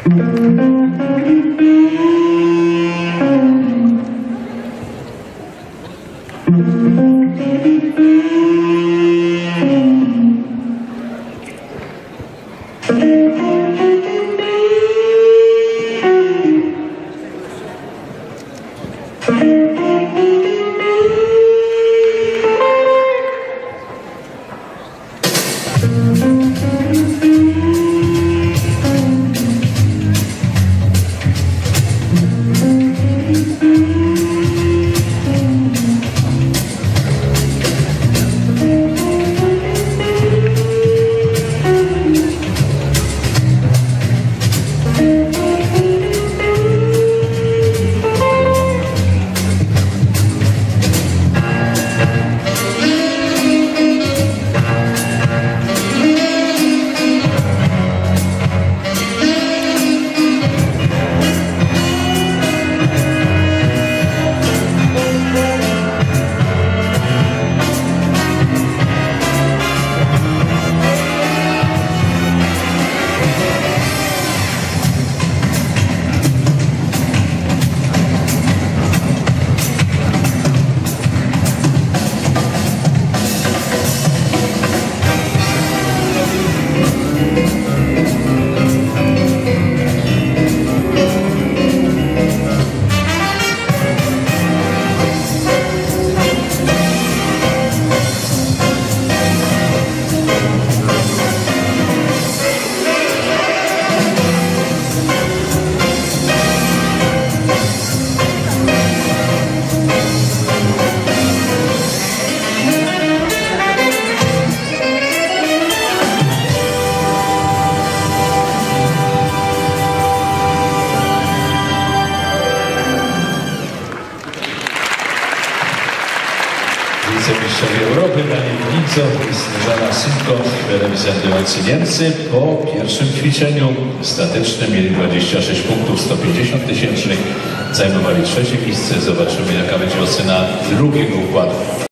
Wicemistrzowie Europy Daniel Gnico i Sneżana Synko, reprezentujący Niemcy. Po pierwszym ćwiczeniu statycznym mieli 26 punktów, 150 tysięcznych, zajmowali trzecie miejsce. Zobaczymy, jaka będzie ocena drugiego układu.